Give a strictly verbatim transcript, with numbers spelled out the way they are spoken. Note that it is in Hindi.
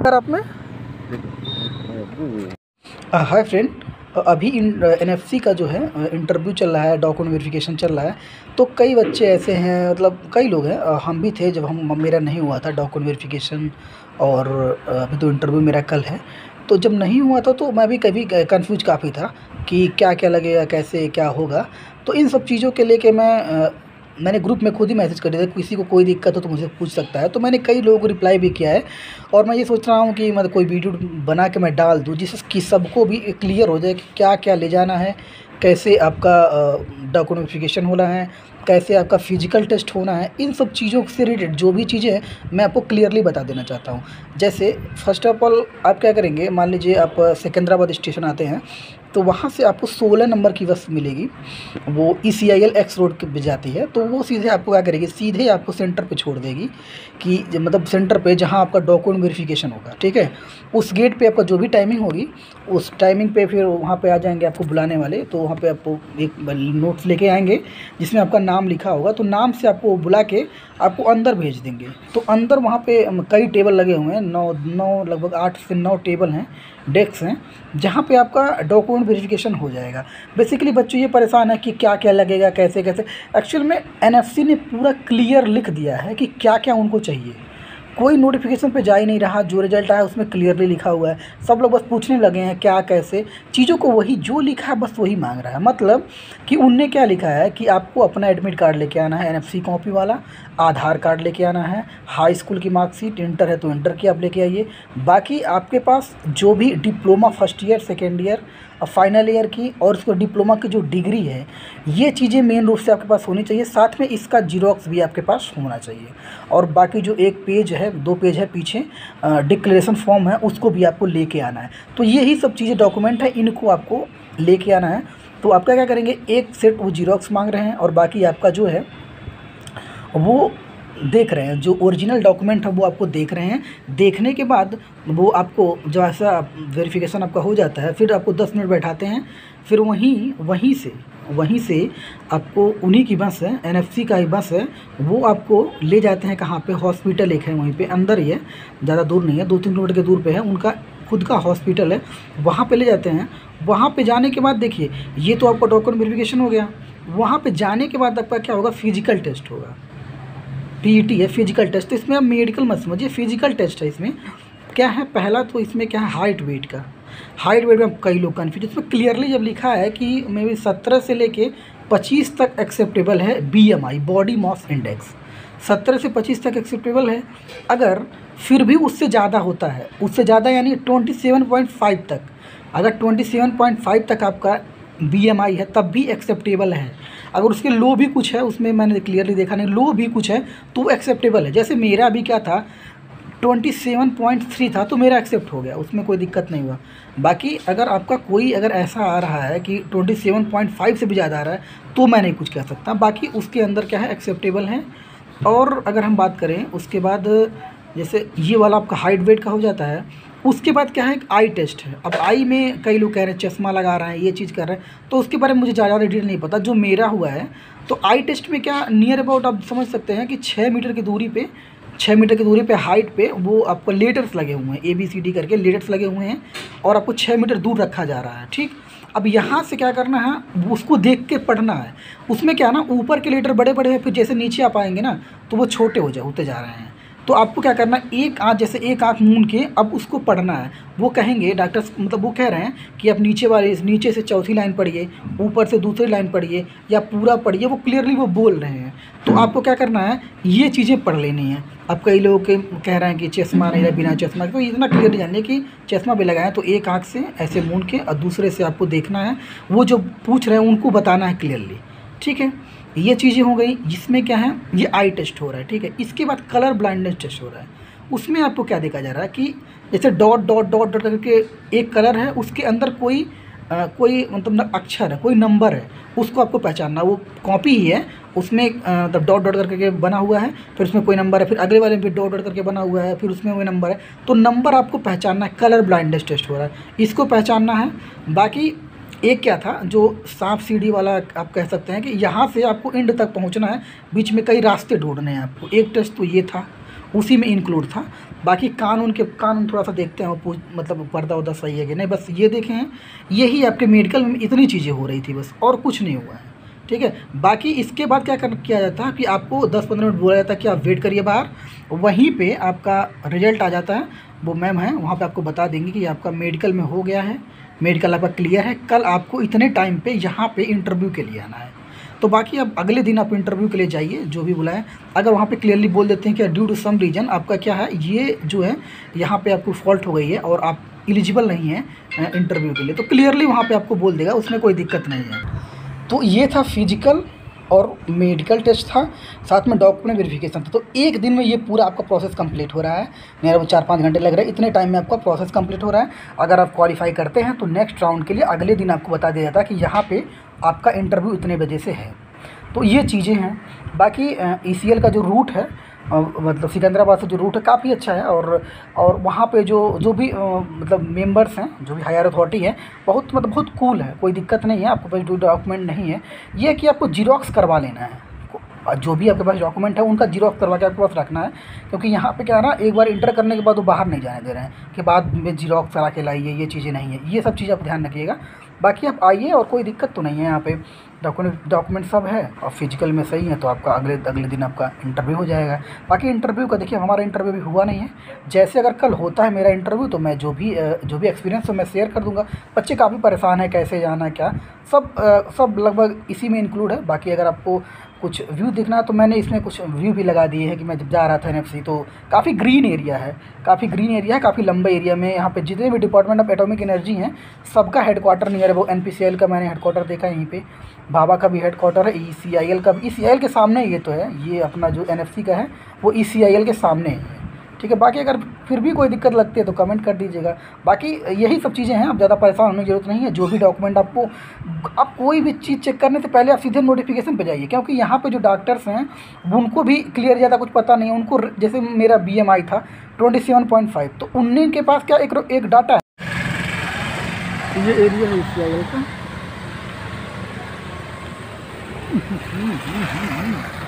सर आपने हाय फ्रेंड, अभी एनएफसी का जो है इंटरव्यू चल रहा है, डॉक्यूमेंट वेरिफिकेशन चल रहा है। तो कई बच्चे ऐसे हैं, मतलब कई लोग हैं, हम भी थे जब हम मेरा नहीं हुआ था डॉक्यूमेंट वेरिफिकेशन। और अभी तो इंटरव्यू मेरा कल है। तो जब नहीं हुआ था तो मैं भी कभी कंफ्यूज काफ़ी था कि क्या क्या लगेगा, कैसे क्या होगा। तो इन सब चीज़ों के लेके मैं मैंने ग्रुप में खुद ही मैसेज कर दिया था, किसी को कोई दिक्कत हो तो मुझे पूछ सकता है। तो मैंने कई लोगों को रिप्लाई भी किया है और मैं ये सोच रहा हूँ कि मतलब कोई वीडियो बना के मैं डाल दूँ जिससे कि सबको भी क्लियर हो जाए कि क्या क्या ले जाना है, कैसे आपका डॉक्यूमेंट वेरिफिकेशन होना है, कैसे आपका फिजिकल टेस्ट होना है। इन सब चीज़ों से रिलेटेड जो भी चीज़ें हैं मैं आपको क्लियरली बता देना चाहता हूँ। जैसे फर्स्ट ऑफ ऑल आप क्या करेंगे, मान लीजिए आप सिकंदराबाद स्टेशन आते हैं तो वहाँ से आपको सोलह नंबर की बस मिलेगी, वो E C I L X road पे जाती है। तो वो सीधे आपको क्या करेगी, सीधे आपको सेंटर पे छोड़ देगी कि मतलब सेंटर पे जहाँ आपका डॉक्यूमेंट वेरिफिकेशन होगा, ठीक है। उस गेट पे आपका जो भी टाइमिंग होगी उस टाइमिंग पे फिर वहाँ पे आ जाएंगे आपको बुलाने वाले। तो वहाँ पे आपको एक नोट्स लेके आएंगे जिसमें आपका नाम लिखा होगा। तो नाम से आपको बुला के आपको अंदर भेज देंगे। तो अंदर वहाँ पे कई टेबल लगे हुए हैं, नौ नौ लगभग आठ से नौ टेबल हैं, डेस्क हैं, जहाँ पे आपका डॉक्यूमेंट वेरिफिकेशन हो जाएगा। बेसिकली बच्चे ये परेशान है कि क्या क्या लगेगा, कैसे कैसे। एक्चुअल में एन एफ सी ने पूरा क्लियर लिख दिया है कि क्या क्या उनको चाहिए। कोई नोटिफिकेशन पे जा ही नहीं रहा, जो रिजल्ट आया उसमें क्लियरली लिखा हुआ है। सब लोग बस पूछने लगे हैं क्या कैसे चीज़ों को, वही जो लिखा है बस वही मांग रहा है। मतलब कि उनने क्या लिखा है कि आपको अपना एडमिट कार्ड लेके आना है, एन एफ सी कॉपी वाला, आधार कार्ड लेके आना है, हाई स्कूल की मार्कशीट, इंटर है तो इंटर की आप लेके आइए। बाकी आपके पास जो भी diploma first year, second year, final year की और उसको डिप्लोमा की जो डिग्री है, ये चीज़ें मेन रूप से आपके पास होनी चाहिए। साथ में इसका जीरोक्स भी आपके पास होना चाहिए। और बाकी जो एक पेज है, दो पेज है पीछे डिक्लेरेशन फॉर्म है, उसको भी आपको लेके आना है। तो यही सब चीज़ें डॉक्यूमेंट है, इनको आपको लेके आना है। तो आपका क्या करेंगे, एक सेट वो जीरोक्स मांग रहे हैं और बाकी आपका जो है वो देख रहे हैं, जो ओरिजिनल डॉक्यूमेंट है वो आपको देख रहे हैं। देखने के बाद वो आपको जो ऐसा वेरिफिकेशन आपका हो जाता है, फिर आपको दस मिनट बैठाते हैं। फिर वहीं वहीं से वहीं से आपको उन्हीं की बस है, एन एफ सी का ही बस है, वो आपको ले जाते हैं। कहाँ पे, हॉस्पिटल एक है वहीं पे अंदर ही है, ज़्यादा दूर नहीं है, दो तीन किलोमीटर के दूर पे है, उनका खुद का हॉस्पिटल है, वहाँ पे ले जाते हैं। वहाँ पे जाने के बाद देखिए, ये तो आपका डॉक्यूमेंट वेरिफिकेशन हो गया। वहाँ पे जाने के बाद आपका क्या होगा, फिजिकल टेस्ट होगा। पी ई टी है, फिजिकल टेस्ट। तो इसमें आप मेडिकल मत समझिए, फिजिकल टेस्ट है। इसमें क्या है, पहला तो इसमें क्या है, हाइट वेट का। हाइट वेट में कई लोग कन्फ्यूज, इसमें क्लियरली जब लिखा है कि मे बी सत्रह से लेके पच्चीस तक एक्सेप्टेबल है B M I, body mass index. सत्रह से पच्चीस तक एक्सेप्टेबल है। अगर फिर भी उससे ज़्यादा होता है, उससे ज़्यादा यानी ट्वेंटी सेवन पॉइंट फाइव तक, अगर ट्वेंटी सेवन पॉइंट फाइव तक आपका बी एम आई है तब भी एक्सेप्टेबल है। अगर उसके लो भी कुछ है, उसमें मैंने क्लियरली देखा नहीं, लो भी कुछ है तो एक्सेप्टेबल है। जैसे मेरा अभी क्या था, ट्वेंटी सेवन पॉइंट थ्री था तो मेरा एक्सेप्ट हो गया, उसमें कोई दिक्कत नहीं हुआ। बाकी अगर आपका कोई अगर ऐसा आ रहा है कि ट्वेंटी सेवन पॉइंट फाइव से भी ज़्यादा आ रहा है तो मैं नहीं कुछ कह सकता। बाकी उसके अंदर क्या है, एक्सेप्टेबल है। और अगर हम बात करें उसके बाद, जैसे ये वाला आपका हाइट वेट का हो जाता है, उसके बाद क्या है, एक आई टेस्ट है। अब आई में कई लोग कह रहे हैं चश्मा लगा रहे हैं, ये चीज़ कर रहे हैं, तो उसके बारे में मुझे ज़्यादा डिटेल नहीं पता। जो मेरा हुआ है तो आई टेस्ट में क्या, नियर अबाउट आप समझ सकते हैं कि छः मीटर की दूरी पे छः मीटर की दूरी पे हाइट पे वो आपको लेटर्स लगे हुए हैं, ए बी सी डी करके लेटर्स लगे हुए हैं और आपको छः मीटर दूर रखा जा रहा है, ठीक। अब यहाँ से क्या करना है, उसको देख के पढ़ना है। उसमें क्या ना, ऊपर के लेटर बड़े बड़े हैं, फिर जैसे नीचे आप आएंगे ना तो वो छोटे हो जा होते जा रहे हैं। तो आपको क्या करना है, एक आँख, जैसे एक आँख मूंद के अब उसको पढ़ना है। वो कहेंगे डॉक्टर, मतलब वो कह रहे हैं कि आप नीचे वाले, नीचे से चौथी लाइन पढ़िए, ऊपर से दूसरी लाइन पढ़िए या पूरा पढ़िए, वो क्लियरली वो बोल रहे हैं। तो आपको क्या करना है, ये चीज़ें पढ़ लेनी है। अब कई लोग के कह रहे हैं कि चश्मा नहीं है, बिना चश्मा के, तो इतना क्लियरली जानिए कि चश्मा भी लगाएं तो एक आँख से ऐसे मूंद के और दूसरे से आपको देखना है, वो जो पूछ रहे हैं उनको बताना है क्लियरली, ठीक है। ये चीज़ें हो गई जिसमें क्या है, ये आई टेस्ट हो रहा है, ठीक है। इसके बाद कलर ब्लाइंडनेस टेस्ट हो रहा है। उसमें आपको क्या देखा जा रहा है कि जैसे डॉट डॉट डॉट डॉट करके एक कलर है, उसके अंदर कोई आ, कोई मतलब अक्षर है, कोई नंबर है, उसको आपको पहचानना। वो कॉपी ही है, उसमें मतलब डॉट डॉट करके बना हुआ है, फिर उसमें कोई नंबर है, फिर अगले वाले में डॉट डॉट करके बना हुआ है, फिर उसमें कोई नंबर है। तो नंबर आपको पहचानना है, कलर ब्लाइंडनेस टेस्ट हो रहा है, इसको पहचानना है। बाकी एक क्या था, जो सांप सीढ़ी वाला आप कह सकते हैं कि यहाँ से आपको एंड तक पहुँचना है, बीच में कई रास्ते ढूंढने हैं आपको। एक टेस्ट तो ये था। उसी में इंक्लूड था। बाकी कानून के कानून थोड़ा सा देखते हैं, वो मतलब पर्दा वर्दा सही है कि नहीं, बस ये देखें हैं। यही आपके मेडिकल में इतनी चीज़ें हो रही थी बस, और कुछ नहीं हुआ है, ठीक है। बाकी इसके बाद क्या कर किया जाता है कि आपको दस पंद्रह मिनट बोला जाता है कि आप वेट करिए बाहर, वहीं पे आपका रिजल्ट आ जाता है। वो मैम है वहाँ पे आपको बता देंगे कि आपका मेडिकल में हो गया है, मेडिकल आपका क्लियर है, कल आपको इतने टाइम पे यहाँ पे इंटरव्यू के लिए आना है। तो बाकी अब अगले दिन आप इंटरव्यू के लिए जाइए, जो भी बुलाएं। अगर वहाँ पे क्लियरली बोल देते हैं कि ड्यू टू सम रीजन आपका क्या है, ये जो है यहाँ पे आपको फॉल्ट हो गई है और आप एलिजिबल नहीं है इंटरव्यू के लिए, तो क्लियरली वहाँ पे आपको बोल देगा, उसमें कोई दिक्कत नहीं है। तो ये था फिजिकल और मेडिकल टेस्ट था, साथ में डॉक्यूमेंट वेरिफिकेशन था। तो एक दिन में ये पूरा आपका प्रोसेस कंप्लीट हो रहा है। मेरा वो चार पाँच घंटे लग रहे हैं, इतने टाइम में आपका प्रोसेस कंप्लीट हो रहा है। अगर आप क्वालिफाई करते हैं तो नेक्स्ट राउंड के लिए अगले दिन आपको बता दिया जाता है कि यहाँ पे आपका इंटरव्यू इतने बजे से है। तो ये चीज़ें हैं। बाकी ई सी एल का जो रूट है, मतलब सिकंदराबाद से जो रूट है, काफ़ी अच्छा है। और और वहाँ पे जो जो भी मतलब मेंबर्स हैं, जो भी हायर अथॉरिटी है, बहुत मतलब बहुत कूल है, कोई दिक्कत नहीं है। आपके पास जो डॉक्यूमेंट नहीं है, ये है कि आपको जीरोक्स करवा लेना है। जो भी आपके पास डॉक्यूमेंट है उनका जीरोक्स करवा के आपके पास रखना है, क्योंकि यहाँ पे क्या है ना, एक बार इंटर करने के बाद वो बाहर नहीं जाने दे रहे हैं कि बाद में जीरोक्स करा के लाइए, ये चीज़ें नहीं है। ये सब चीज़ आप ध्यान रखिएगा। बाकी आप आइए और कोई दिक्कत तो नहीं है। यहाँ पे डॉक्यूमेंट डॉक्यूमेंट सब है और फिजिकल में सही है, तो आपका अगले अगले दिन आपका इंटरव्यू हो जाएगा। बाकी इंटरव्यू का देखिए, हमारा इंटरव्यू भी हुआ नहीं है। जैसे अगर कल होता है मेरा इंटरव्यू, तो मैं जो भी जो भी एक्सपीरियंस है मैं शेयर कर दूँगा। बच्चे काफ़ी परेशान है, कैसे जाना है क्या, सब सब लगभग इसी में इंक्लूड है। बाकी अगर आपको कुछ व्यू देखना है तो मैंने इसमें कुछ व्यू भी लगा दिए हैं कि मैं जब जा रहा था एन एफ सी, तो काफ़ी ग्रीन एरिया है, काफ़ी ग्रीन एरिया है, काफ़ी लंबा एरिया में। यहाँ पे जितने भी डिपार्टमेंट ऑफ एटॉमिक एनर्जी हैं, सबका हेडक्वार्टर नियर है। वो एन पी सी एल का मैंने हेडक्वार्टर देखा है यहीं पे, भाभा का भी हेडक्वार्टर है, ई सी आई एल का भी। ई सी आई एल के सामने ये तो है, ये अपना जो एन एफ सी का है वो ई सी आई एल के सामने है, ठीक है। बाकी अगर फिर भी कोई दिक्कत लगती है तो कमेंट कर दीजिएगा। बाकी यही सब चीज़ें हैं, अब ज़्यादा परेशान होने की जरूरत नहीं है। जो भी डॉक्यूमेंट आपको, आप कोई भी चीज़ चेक करने से पहले आप सीधे नोटिफिकेशन पे जाइए, क्योंकि यहाँ पे जो डॉक्टर्स हैं उनको भी क्लियर ज़्यादा कुछ पता नहीं है। उनको जैसे मेरा बी एम आई था ट्वेंटी सेवन पॉइंट फाइव, तो उन्हीं के पास क्या एक एक डाटा है। ये एरिया है इस का